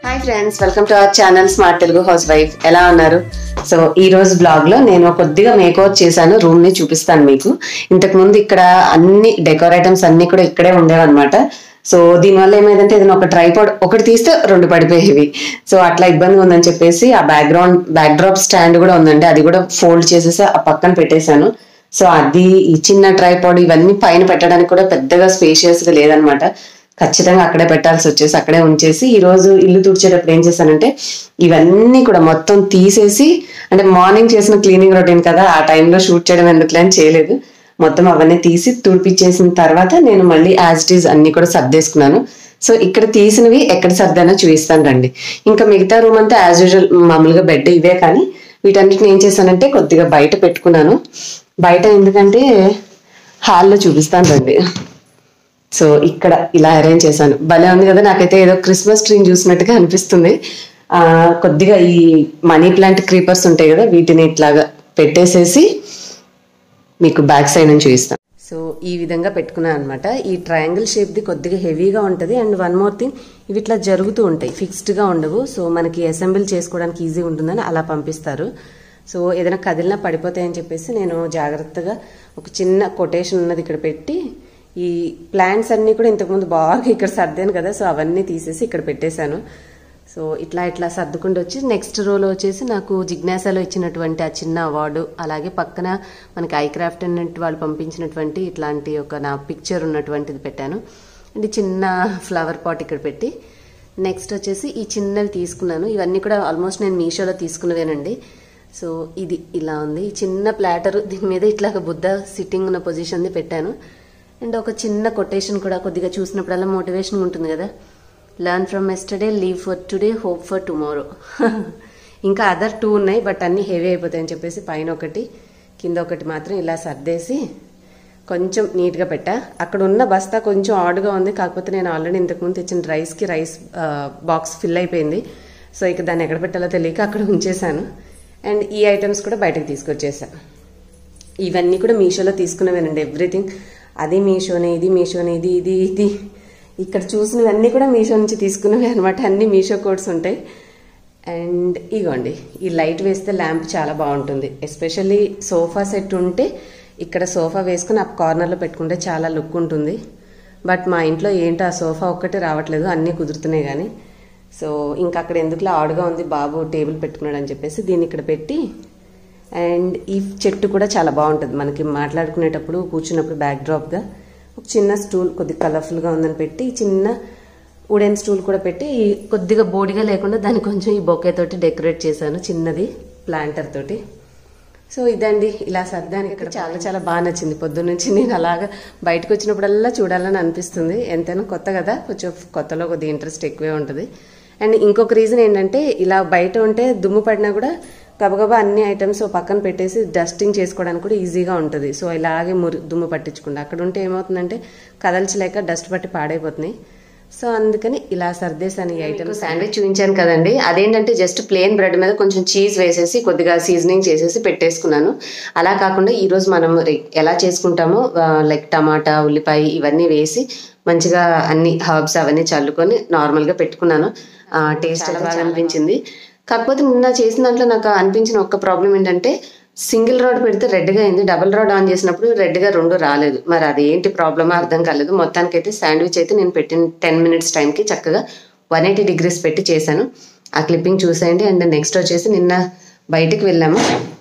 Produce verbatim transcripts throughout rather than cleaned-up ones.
Hi friends, welcome to our channel smart Telugu house wife. ఎలా ఉన్నారు? So ఈ రోజు బ్లాగ్ లో నేను కొద్దిగా మేకప్ చేశాను. రూమ్ ని చూపిస్తాను మీకు. ఇంతకు ముందు ఇక్కడ అన్ని డెకోర్ ఐటమ్స్ అన్ని కూడా ఇక్కడే ఉండేవన్నమాట. సో దీనివల్ల ఏమైందంటే ఏదైనా ఒక ట్రైపాడ్ ఒకటి తీస్తే రెండు పడిపోయేవి. సో అట్లా ఇబ్బంది ఉందని చెప్పేసి ఆ బ్యాక్గ్రౌండ్ బ్యాక్ డ్రాప్ స్టాండ్ కూడా ఉందండి, అది కూడా ఫోల్డ్ చేసేసి ఆ పక్కన పెట్టేశాను. సో అది ఈ చిన్న ట్రైపాడ్ ఇవన్నీ పైన పెట్టడానికి కూడా పెద్దగా స్పేషియస్ గా లేదనమాట. ఖచ్చితంగా అక్కడే పెట్టాల్సి వచ్చేసి అక్కడే ఉంచేసి ఈ రోజు ఇల్లు తుడిచేటప్పుడు ఏం చేశానంటే ఇవన్నీ కూడా మొత్తం తీసేసి, అంటే మార్నింగ్ చేసిన క్లీనింగ్ రొటీన్ కదా, ఆ టైంలో షూట్ చేయడం ఎందుకులే అని చేయలేదు. మొత్తం అవన్నీ తీసి తుడిపిచ్చేసిన తర్వాత నేను మళ్ళీ యాజ్ ఇట్ ఈజ్ అన్ని కూడా సర్దేసుకున్నాను. సో ఇక్కడ తీసినవి ఎక్కడ సర్దానో చూపిస్తాను రండి. ఇంకా మిగతా రూమ్ అంతా యాజ్ యూజువల్ మామూలుగా బెడ్ ఇవే, కానీ వీటన్నిటిని ఏం చేశానంటే కొద్దిగా బయట పెట్టుకున్నాను. బయట ఎందుకంటే హాల్లో చూపిస్తాను రండి. సో ఇక్కడ ఇలా అరేంజ్ చేశాను. భలే ఉంది కదా, నాకైతే ఏదో క్రిస్మస్ ట్రీని చూసినట్టుగా అనిపిస్తుంది. ఆ కొద్దిగా ఈ మనీ ప్లాంట్ క్రీపర్స్ ఉంటాయి కదా, వీటిని ఇట్లాగా పెట్టేసేసి మీకు బ్యాక్ సైడ్ నుంచి చూపిస్తాను. సో ఈ విధంగా పెట్టుకున్నాను అనమాట. ఈ ట్రయాంగిల్ షేప్ది కొద్దిగా హెవీగా ఉంటుంది. అండ్ వన్ మోర్ థింగ్, ఇవి ఇట్లా జరుగుతూ ఉంటాయి, ఫిక్స్డ్గా ఉండవు. సో మనకి అసెంబుల్ చేసుకోవడానికి ఈజీగా ఉంటుందని అలా పంపిస్తారు. సో ఏదైనా కదిలినా పడిపోతాయని చెప్పేసి నేను జాగ్రత్తగా ఒక చిన్న కొటేషన్ ఉన్నది ఇక్కడ పెట్టి, ఈ ప్లాంట్స్ అన్నీ కూడా ఇంతకుముందు బాగా ఇక్కడ సర్దాను కదా, సో అవన్నీ తీసేసి ఇక్కడ పెట్టేశాను. సో ఇట్లా ఇట్లా సర్దుకుంటూ వచ్చి నెక్స్ట్ రోలో వచ్చేసి నాకు జిజ్ఞాసాలో ఇచ్చినటువంటి ఆ చిన్న అవార్డు, అలాగే పక్కన మనకి ఐ క్రాఫ్ట్ అన్నట్టు వాళ్ళు పంపించినటువంటి ఇట్లాంటి ఒక నా పిక్చర్ ఉన్నటువంటిది పెట్టాను. అండ్ చిన్న ఫ్లవర్ పాట్ ఇక్కడ పెట్టి నెక్స్ట్ వచ్చేసి ఈ చిన్నవి తీసుకున్నాను. ఇవన్నీ కూడా ఆల్మోస్ట్ నేను మీషోలో తీసుకున్నవేనండి. సో ఇది ఇలా ఉంది, ఈ చిన్న ప్లాటర్, దీని మీద ఇట్లా ఒక బుద్ధ సిట్టింగ్ ఉన్న పొజిషన్ది పెట్టాను. అండ్ ఒక చిన్న కొటేషన్ కూడా కొద్దిగా చూసినప్పుడల్లా మోటివేషన్ ఉంటుంది కదా, learn from yesterday, live for today, hope for tomorrow. ఇంకా అదర్ టూ ఉన్నాయి, బట్ అన్నీ హెవీ అయిపోతాయని చెప్పేసి పైన ఒకటి కింద ఒకటి మాత్రం ఇలా సర్దేసి కొంచెం నీట్గా పెట్టా. అక్కడ ఉన్న బస్తా కొంచెం ఆడుగా ఉంది, కాకపోతే నేను ఆల్రెడీ ఇంతకుముందు తెచ్చిన రైస్కి రైస్ బాక్స్ ఫిల్ అయిపోయింది. సో ఇక దాన్ని ఎక్కడ పెట్టాలో తెలియక అక్కడ ఉంచేశాను. అండ్ ఈ ఐటమ్స్ కూడా బయటకు తీసుకొచ్చేసాను. ఇవన్నీ కూడా మీషోలో తీసుకునేవేనండి, ఎవ్రీథింగ్. అది మీషోనే, ఇది మీషోనే, ఇది ఇది ఇది ఇక్కడ చూసినవన్నీ కూడా మీషో నుంచి తీసుకున్నవి అనమాట. అన్ని మీషో కోడ్స్ ఉంటాయి. అండ్ ఇగోండి, ఈ లైట్ వేస్తే ల్యాంప్ చాలా బాగుంటుంది. ఎస్పెషల్లీ సోఫా సెట్ ఉంటే ఇక్కడ సోఫా వేసుకుని ఆ కార్నర్లో పెట్టుకుంటే చాలా లుక్ ఉంటుంది. బట్ మా ఇంట్లో ఏంటో ఆ సోఫా ఒక్కటే రావట్లేదు, అన్నీ కుదురుతున్నాయి కానీ. సో ఇంకా అక్కడ ఎందుకులా ఆడుగా ఉంది, బాబు టేబుల్ పెట్టుకున్నాడు అని చెప్పేసి దీన్ని ఇక్కడ పెట్టి, అండ్ ఈ చెట్టు కూడా చాలా బాగుంటుంది మనకి మాట్లాడుకునేటప్పుడు కూర్చున్నప్పుడు బ్యాక్ డ్రాప్గా. ఒక చిన్న స్టూల్ కొద్దిగా కలర్ఫుల్గా ఉందని పెట్టి, చిన్న వుడెన్ స్టూల్ కూడా పెట్టి కొద్దిగా బోడిగా లేకుండా దాన్ని కొంచెం ఈ బొకే తోటి డెకరేట్ చేశాను, చిన్నది ప్లాంటర్ తోటి. సో ఇదండి, ఇలా సర్దానికి ఇక్కడ చాలా చాలా బాగా నచ్చింది. పొద్దున్న నుంచి నేను అలాగా బయటకు వచ్చినప్పుడల్లా చూడాలని అనిపిస్తుంది. ఎంతైనా కొత్త కదా, కొంచెం కొత్తలో కొద్దిగా ఇంట్రెస్ట్ ఎక్కువే ఉంటుంది. అండ్ ఇంకొక రీజన్ ఏంటంటే, ఇలా బయట ఉంటే దుమ్ము పడినా కూడా గబగబా అన్ని ఐటమ్స్ పక్కన పెట్టేసి డస్టింగ్ చేసుకోవడానికి కూడా ఈజీగా ఉంటుంది. సో ఇలాగే మురి దుమ్ము పట్టించకుండా, అక్కడ ఉంటే ఏమవుతుందంటే కదల్చలేక డస్ట్ పట్టి పాడైపోతున్నాయి. సో అందుకని ఇలా సర్దేశాను ఈ ఐటమ్. శాండ్విచ్ చూపించాను కదండి, అదేంటంటే జస్ట్ ప్లెయిన్ బ్రెడ్ మీద కొంచెం చీజ్ వేసేసి కొద్దిగా సీజనింగ్ చేసేసి పెట్టేసుకున్నాను. అలా కాకుండా ఈరోజు మనం ఎలా చేసుకుంటామో లైక్ టమాటా, ఉల్లిపాయ ఇవన్నీ వేసి మంచిగా అన్ని హర్బ్స్ అవన్నీ చల్లుకొని నార్మల్గా పెట్టుకున్నాను. టేస్ట్ చాలా బాగా అనిపించింది. కాకపోతే నిన్న చేసిన దాంట్లో నాకు అనిపించిన ఒక్క ప్రాబ్లం ఏంటంటే, సింగిల్ రాడ్ పెడితే రెడ్గా అయింది, డబుల్ రాడ్ ఆన్ చేసినప్పుడు రెడ్గా రెండు రాలేదు. మరి అది ఏంటి ప్రాబ్లమో అర్థం కాలేదు. మొత్తానికైతే శాండ్విచ్ అయితే నేను పెట్టిన టెన్ మినిట్స్ టైంకి చక్కగా వన్ ఎయిటీ డిగ్రీస్ పెట్టి చేశాను. ఆ క్లిప్పింగ్ చూసేయండి. అండ్ నెక్స్ట్ వచ్చేసి నిన్న బయటకు వెళ్ళాము.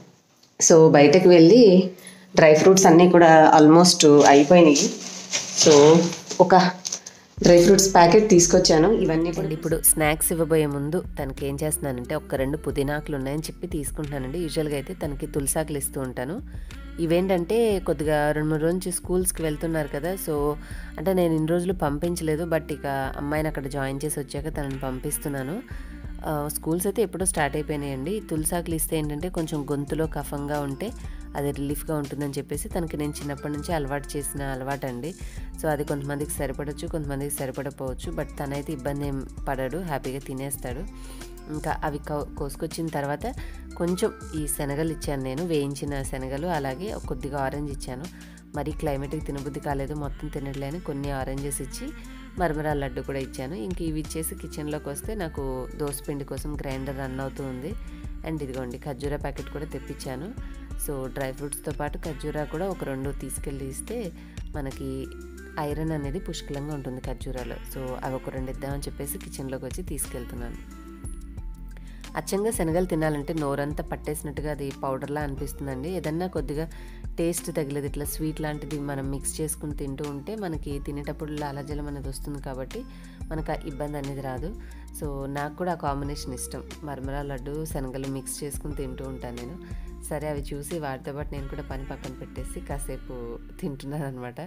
సో బయటకు వెళ్ళి డ్రై ఫ్రూట్స్ అన్నీ కూడా ఆల్మోస్ట్ అయిపోయినాయి. సో ఒక డ్రై ఫ్రూట్స్ ప్యాకెట్ తీసుకొచ్చాను. ఇవన్నీ కూడా ఇప్పుడు స్నాక్స్ ఇవ్వబోయే ముందు తనకి ఏం చేస్తున్నానంటే, ఒక రెండు పుదీనాకులు ఉన్నాయని చెప్పి తీసుకుంటున్నానండి. యూజువల్గా అయితే తనకి తులసాకులు ఇస్తూ ఉంటాను. ఇవేంటంటే కొద్దిగా రెండు మూడు రోజు నుంచి స్కూల్స్కి వెళ్తున్నారు కదా, సో అంటే నేను ఇన్ని రోజులు పంపించలేదు, బట్ ఇక అమ్మాయిని అక్కడ జాయిన్ చేసి వచ్చాక తనని పంపిస్తున్నాను. స్కూల్స్ అయితే ఎప్పుడో స్టార్ట్ అయిపోయినాయండి. తులసాకులు ఇస్తే ఏంటంటే కొంచెం గొంతులో కఫంగా ఉంటే అది రిలీఫ్గా ఉంటుందని చెప్పేసి తనకి నేను చిన్నప్పటి నుంచి అలవాటు చేసిన అలవాటు అండి. సో అది కొంతమందికి సరిపడవచ్చు, కొంతమందికి సరిపడకపోవచ్చు, బట్ తనైతే ఇబ్బంది ఏం పడడు, హ్యాపీగా తినేస్తాడు. ఇంకా అవి కోసుకొచ్చిన తర్వాత కొంచెం ఈ శనగలు ఇచ్చాను నేను, వేయించిన శనగలు, అలాగే కొద్దిగా ఆరెంజ్ ఇచ్చాను. మరి క్లైమేట్కి తినబుద్ధి కాలేదు, మొత్తం తినట్లేని కొన్ని ఆరెంజెస్ ఇచ్చి మరమరాల లడ్డు కూడా ఇచ్చాను. ఇంక ఇవి ఇచ్చేసి కిచెన్లోకి వస్తే నాకు దోసపిండి కోసం గ్రైండర్ రన్ అవుతూ ఉంది. అండ్ ఇదిగోండి ఖర్జూరా ప్యాకెట్ కూడా తెప్పించాను. సో డ్రై ఫ్రూట్స్తో పాటు ఖర్జూరా కూడా ఒక రెండు తీసుకెళ్ళి ఇస్తే మనకి ఐరన్ అనేది పుష్కలంగా ఉంటుంది ఖర్జూరాలో. సో అవి ఒక రెండు ఇద్దామని చెప్పేసి కిచెన్లోకి వచ్చి తీసుకెళ్తున్నాను. అచ్చంగా శనగలు తినాలంటే నోరంతా పట్టేసినట్టుగా అది పౌడర్లా అనిపిస్తుందండి. ఏదన్నా కొద్దిగా టేస్ట్ తగిలేదు ఇట్లా స్వీట్ లాంటిది మనం మిక్స్ చేసుకుని తింటూ ఉంటే మనకి తినేటప్పుడు లాలాజలం అనేది వస్తుంది కాబట్టి మనకు ఆ ఇబ్బంది అనేది రాదు. సో నాకు కూడా ఆ కాంబినేషన్ ఇష్టం. మరమరాల లడ్డు శనగలు మిక్స్ చేసుకుని తింటూ ఉంటాను నేను. సరే అవి చూసి వాటితో పాటు నేను కూడా పని పక్కన పెట్టేసి కాసేపు తింటున్నాను అనమాట.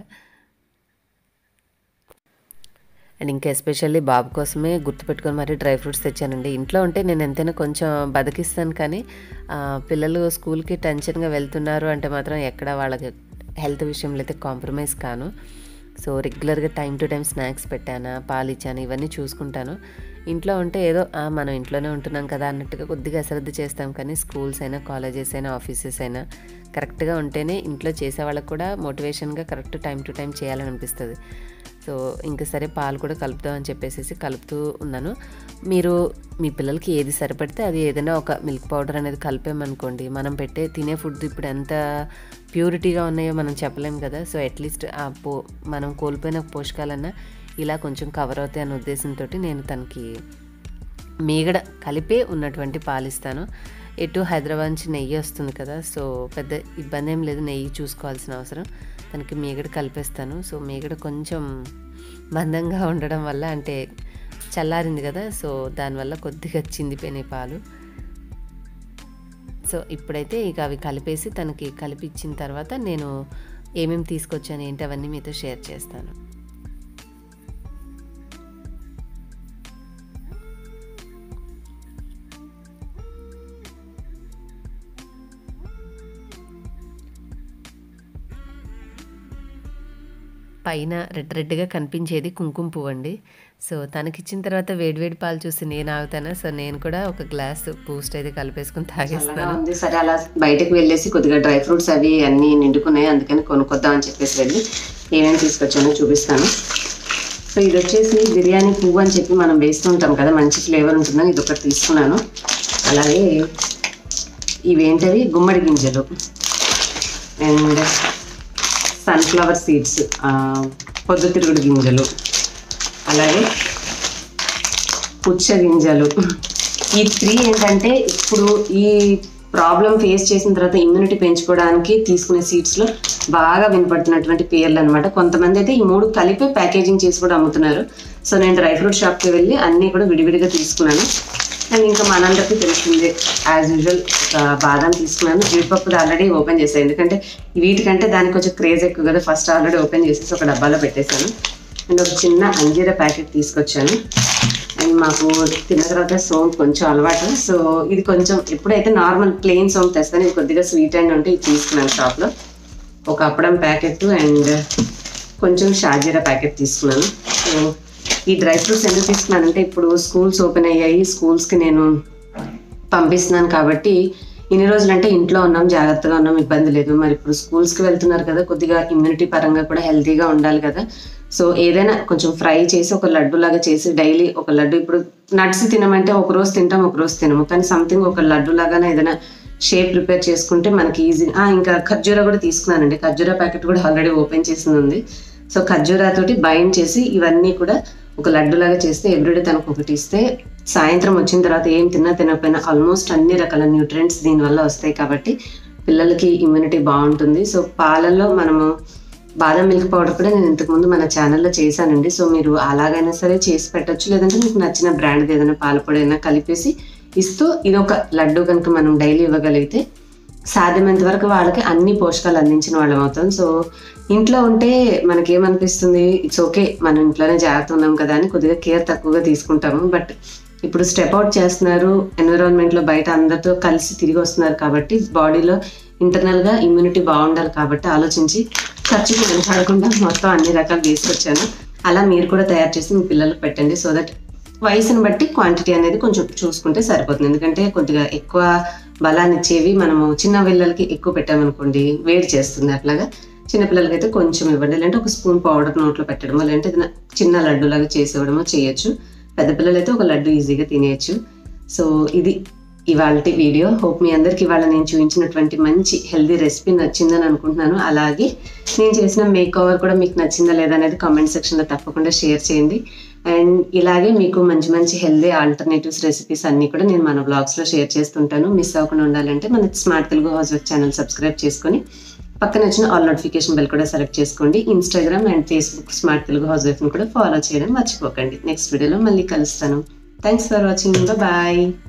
అండ్ ఇంకా ఎస్పెషల్లీ బాబు కోసమే గుర్తుపెట్టుకొని మరీ డ్రై ఫ్రూట్స్ తెచ్చానండి. ఇంట్లో ఉంటే నేను ఎంతైనా కొంచెం బతికిస్తాను, కానీ పిల్లలు స్కూల్కి టెన్షన్గా వెళ్తున్నారు అంటే మాత్రం ఎక్కడ వాళ్ళకి హెల్త్ విషయంలో అయితే కాంప్రమైజ్ కాను. సో రెగ్యులర్గా టైం టు టైం స్నాక్స్ పెట్టాను, పాలు ఇచ్చాను, ఇవన్నీ చూసుకుంటాను. ఇంట్లో ఉంటే ఏదో మనం ఇంట్లోనే ఉంటున్నాం కదా అన్నట్టుగా కొద్దిగా అశ్రద్ధ చేస్తాం, కానీ స్కూల్స్ అయినా కాలేజెస్ అయినా ఆఫీసెస్ అయినా కరెక్ట్గా ఉంటేనే ఇంట్లో చేసే వాళ్ళకి కూడా మోటివేషన్గా కరెక్ట్ టైం టు టైం చేయాలని అనిపిస్తుంది. సో ఇంకా సరే పాలు కూడా కలుపుతామని చెప్పేసి కలుపుతూ ఉన్నాను. మీరు మీ పిల్లలకి ఏది సరిపడితే అది ఏదైనా ఒక మిల్క్ పౌడర్ అనేది కలిపామనుకోండి, మనం పెట్టే తినే ఫుడ్ ఇప్పుడు ఎంత ప్యూరిటీగా ఉన్నాయో మనం చెప్పలేం కదా. సో అట్లీస్ట్ ఆ పో మనం కోల్పోయిన పోషకాలన్నా ఇలా కొంచెం కవర్ అవుతాయి అనే ఉద్దేశంతో నేను తనకి మీగడ కలిపే ఉన్నటువంటి పాలిస్తాను. ఎటు హైదరాబాద్ నుంచి నెయ్యి వస్తుంది కదా, సో పెద్ద ఇబ్బంది ఏం లేదు, నెయ్యి చూసుకోవాల్సిన అవసరం. తనకి మీగడ కలిపేస్తాను. సో మీగడ కొంచెం మందంగా ఉండడం వల్ల అంటే చల్లారింది కదా, సో దానివల్ల కొద్దిగా చిందిపోయినాయి పాలు. సో ఇప్పుడైతే ఇక అవి కలిపేసి తనకి కలిపి ఇచ్చిన తర్వాత నేను ఏమేమి తీసుకొచ్చాను ఏంటి అవన్నీ మీతో షేర్ చేస్తాను. పైన రెడ్ రెడ్గా కనిపించేది కుంకుమ పువ్వు అండి. సో తనకిచ్చిన తర్వాత వేడివేడి పాలు చూసి నేను ఆగుతాను. సో నేను కూడా ఒక గ్లాస్ బూస్ట్ అయితే కలిపేసుకుని తాగేస్తాను. సరే అలా బయటకు వెళ్ళేసి కొద్దిగా డ్రై ఫ్రూట్స్ అవి అన్నీ నిండుకున్నాయి, అందుకని కొనుక్కొద్దామని చెప్పేసి వెళ్ళి ఏమేమి తీసుకొచ్చానో చూపిస్తాను. సో ఇది వచ్చేసి బిర్యానీ పువ్వు అని చెప్పి మనం వేస్తుంటాం కదా, మంచి ఫ్లేవర్ ఉంటుందని ఇది ఒకటి తీసుకున్నాను. అలాగే ఇవేంటవి గుమ్మడి గింజలు అండ్ సన్ఫ్లవర్ సీడ్స్, పొద్దుతిరుగుడు గింజలు, అలాగే పుచ్చ గింజలు. ఈ త్రీ ఏంటంటే ఇప్పుడు ఈ ప్రాబ్లం ఫేస్ చేసిన తర్వాత ఇమ్యూనిటీ పెంచుకోవడానికి తీసుకునే సీడ్స్లో బాగా వినపడుతున్నటువంటి పేర్లు అనమాట. కొంతమంది అయితే ఈ మూడు కలిపి ప్యాకేజింగ్ చేసి కూడా అమ్ముతున్నారు. సో నేను డ్రై ఫ్రూట్ షాప్కి వెళ్ళి అన్నీ కూడా విడివిడిగా తీసుకున్నాను. అండ్ ఇంకా మనందరికీ తెలిసిందే యాజ్ యూజువల్ బాదం తీసుకున్నాను. జీడిపప్పు ఆల్రెడీ ఓపెన్ చేశాను, ఎందుకంటే వీటికంటే దానికి కొంచెం క్రేజ్ ఎక్కువ కదా. ఫస్ట్ ఆల్రెడీ ఓపెన్ చేసేసి ఒక డబ్బాలో పెట్టేశాను. అండ్ ఒక చిన్న అంజీరా ప్యాకెట్ తీసుకొచ్చాను. అండ్ మాకు తిన్న తర్వాత సోంపు కొంచెం అలవాటు, సో ఇది కొంచెం ఎప్పుడైతే నార్మల్ ప్లెయిన్ సోంపు తెస్తాను, ఇది కొద్దిగా స్వీట్ అండ్ ఉంటే ఇది తీసుకున్నాను షాప్లో. ఒక అప్పడం ప్యాకెట్ అండ్ కొంచెం షాజీరా ప్యాకెట్ తీసుకున్నాను. సో ఈ డ్రై ఫ్రూట్స్ ఎందుకు తీసుకున్నానంటే ఇప్పుడు స్కూల్స్ ఓపెన్ అయ్యాయి, స్కూల్స్కి నేను పంపిస్తున్నాను కాబట్టి ఇన్ని రోజులు అంటే ఇంట్లో ఉన్నాం, జాగ్రత్తగా ఉన్నాం, ఇబ్బంది లేదు. మరి ఇప్పుడు స్కూల్స్కి వెళ్తున్నారు కదా, కొద్దిగా ఇమ్యూనిటీ పరంగా కూడా హెల్తీగా ఉండాలి కదా. సో ఏదైనా కొంచెం ఫ్రై చేసి ఒక లడ్డు లాగా చేసి డైలీ ఒక లడ్డు, ఇప్పుడు నట్స్ తినమంటే ఒక రోజు తింటాం ఒక రోజు తినము, కానీ సంథింగ్ ఒక లడ్డు లాగానే ఏదైనా షేప్ ప్రిపేర్ చేసుకుంటే మనకి ఈజీ. ఇంకా ఖర్జూరా కూడా తీసుకున్నానండి, ఖర్జూరా ప్యాకెట్ కూడా ఆల్రెడీ ఓపెన్ చేసింది ఉంది. సో ఖర్జూరా తోటి బైండ్ చేసి ఇవన్నీ కూడా ఒక లడ్డులాగా చేస్తే ఎవ్రీడే తనకు ఒకటి ఇస్తే సాయంత్రం వచ్చిన తర్వాత ఏం తిన్నా తినకపోయినా ఆల్మోస్ట్ అన్ని రకాల న్యూట్రియంట్స్ దీనివల్ల వస్తాయి కాబట్టి పిల్లలకి ఇమ్యూనిటీ బాగుంటుంది. సో పాలల్లో మనము బాదం మిల్క్ పౌడర్ కూడా నేను ఇంతకుముందు మన ఛానల్లో చేశానండి. సో మీరు అలాగైనా సరే చేసి పెట్టచ్చు, లేదంటే మీకు నచ్చిన బ్రాండ్ ఏదైనా పాల పొడి అయినా కలిపేసి ఇస్తూ ఇదొక లడ్డు కనుక మనం డైలీ ఇవ్వగలిగితే సాధ్యమైనంత వరకు వాళ్ళకి అన్ని పోషకాలు అందించిన వాళ్ళం అవుతాం. సో ఇంట్లో ఉంటే మనకేమనిపిస్తుంది, ఇట్స్ ఓకే మనం ఇంట్లోనే జాగ్రత్త ఉన్నాం కదా అని కొద్దిగా కేర్ తక్కువగా తీసుకుంటాము. బట్ ఇప్పుడు స్టెప్ అవుట్ చేస్తున్నారు, ఎన్విరాన్మెంట్లో బయట అందరితో కలిసి తిరిగి వస్తున్నారు కాబట్టి బాడీలో ఇంటర్నల్గా ఇమ్యూనిటీ బాగుండాలి కాబట్టి ఆలోచించి ఖర్చుకు వెనకాడకుండా మొత్తం అన్ని రకాలు తీసుకొచ్చాను. అలా మీరు కూడా తయారు చేసి మీ పిల్లలకు పెట్టండి. సో దట్ వయసుని బట్టి క్వాంటిటీ అనేది కొంచెం చూసుకుంటే సరిపోతుంది. ఎందుకంటే కొద్దిగా ఎక్కువ బలాన్ని ఇచ్చేవి మనము చిన్న పిల్లలకి ఎక్కువ పెట్టామనుకోండి వేడి చేస్తుంది అట్లాగా. చిన్నపిల్లలకి అయితే కొంచెం ఇవ్వండి, లేదంటే ఒక స్పూన్ పౌడర్ నోట్లో పెట్టడమో, లేదంటే ఏదైనా చిన్న లడ్డు లాగా చేసేవడమో చేయొచ్చు. పెద్ద పిల్లలు అయితే ఒక లడ్డు ఈజీగా తినేయచ్చు. సో ఇది ఇవాళ వీడియో. హోప్ మీ అందరికి ఇవాళ నేను చూపించినటువంటి మంచి హెల్దీ రెసిపీ నచ్చిందని అనుకుంటున్నాను. అలాగే నేను చేసిన మేక్ ఓవర్ కూడా మీకు నచ్చిందా లేదా అనేది కామెంట్ సెక్షన్లో తప్పకుండా షేర్ చేయండి. అండ్ ఇలాగే మీకు మంచి మంచి హెల్దీ ఆల్టర్నేటివ్స్ రెసిపీస్ అన్నీ కూడా నేను మన బ్లాగ్స్లో షేర్ చేస్తుంటాను. మిస్ అవ్వకుండా ఉండాలంటే మన smart Telugu house wife channel subscribe చేసుకొని పక్కన వచ్చిన ఆల్ నోటిఫికేషన్ బెల్ కూడా సెలెక్ట్ చేసుకోండి. Instagram and Facebook smart Telugu house వైఫ్ని కూడా ఫాలో చేయడం మర్చిపోకండి. నెక్స్ట్ వీడియోలో మళ్ళీ కలుస్తాను. Thanks for watching. బాయ్.